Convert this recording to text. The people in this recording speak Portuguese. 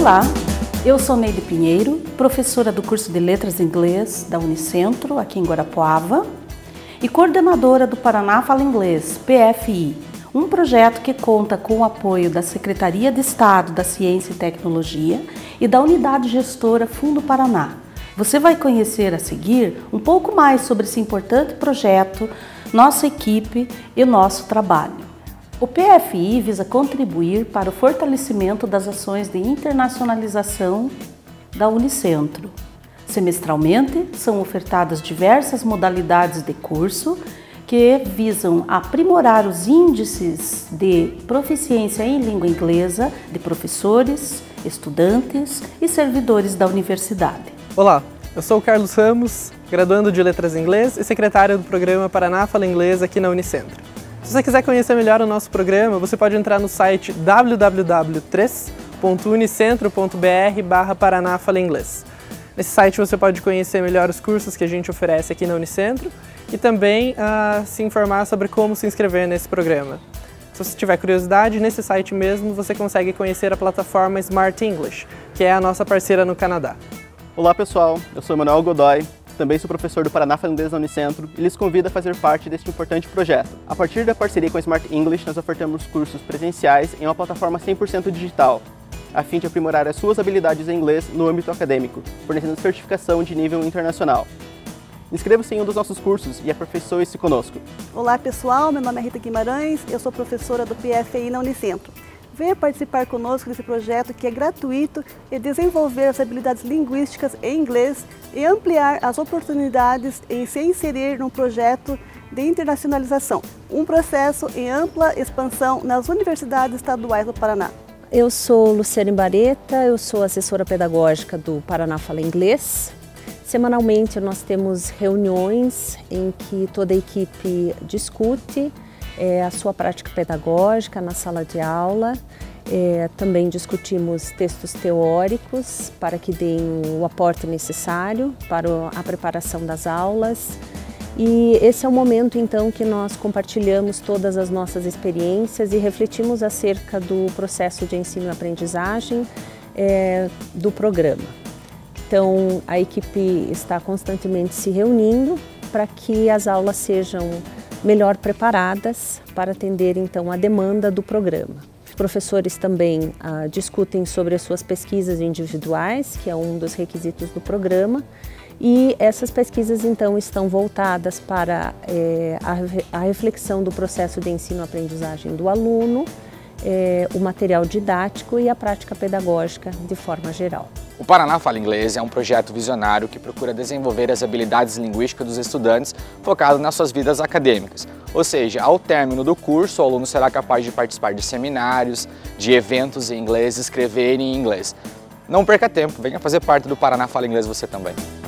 Olá, eu sou Neide Pinheiro, professora do curso de Letras em Inglês da Unicentro, aqui em Guarapuava, e coordenadora do Paraná Fala Inglês, PFI, um projeto que conta com o apoio da Secretaria de Estado da Ciência e Tecnologia e da Unidade Gestora Fundo Paraná. Você vai conhecer a seguir um pouco mais sobre esse importante projeto, nossa equipe e nosso trabalho. O PFI visa contribuir para o fortalecimento das ações de internacionalização da Unicentro. Semestralmente, são ofertadas diversas modalidades de curso que visam aprimorar os índices de proficiência em língua inglesa de professores, estudantes e servidores da universidade. Olá, eu sou o Carlos Ramos, graduando de Letras em Inglês e secretário do programa Paraná Fala Inglês aqui na Unicentro. Se você quiser conhecer melhor o nosso programa, você pode entrar no site www.unicentro.br/Paraná Fala Inglês. Nesse site você pode conhecer melhor os cursos que a gente oferece aqui na Unicentro e também se informar sobre como se inscrever nesse programa. Se você tiver curiosidade, nesse site mesmo você consegue conhecer a plataforma Smart English, que é a nossa parceira no Canadá. Olá pessoal, eu sou Manuel Godoy, também sou professor do Paraná Fala Inglês na Unicentro e lhes convido a fazer parte deste importante projeto. A partir da parceria com a Smart English, nós ofertamos cursos presenciais em uma plataforma 100% digital, a fim de aprimorar as suas habilidades em inglês no âmbito acadêmico, fornecendo certificação de nível internacional. Inscreva-se em um dos nossos cursos e aperfeiçoe-se conosco. Olá pessoal, meu nome é Rita Guimarães, eu sou professora do PFI na Unicentro. Venha participar conosco desse projeto que é gratuito e desenvolver as habilidades linguísticas em inglês e ampliar as oportunidades em se inserir num projeto de internacionalização, um processo em ampla expansão nas universidades estaduais do Paraná. Eu sou Luciane Bareta, eu sou assessora pedagógica do Paraná Fala Inglês. Semanalmente nós temos reuniões em que toda a equipe discute a sua prática pedagógica na sala de aula. Também discutimos textos teóricos para que deem o aporte necessário para a preparação das aulas. E esse é o momento então que nós compartilhamos todas as nossas experiências e refletimos acerca do processo de ensino e aprendizagem do programa. Então a equipe está constantemente se reunindo para que as aulas sejam melhor preparadas para atender então a demanda do programa. Os professores também discutem sobre as suas pesquisas individuais, que é um dos requisitos do programa, e essas pesquisas então estão voltadas para a reflexão do processo de ensino-aprendizagem do aluno, o material didático e a prática pedagógica de forma geral. O Paraná Fala Inglês é um projeto visionário que procura desenvolver as habilidades linguísticas dos estudantes focado nas suas vidas acadêmicas. Ou seja, ao término do curso, o aluno será capaz de participar de seminários, de eventos em inglês, escrever em inglês. Não perca tempo, venha fazer parte do Paraná Fala Inglês você também.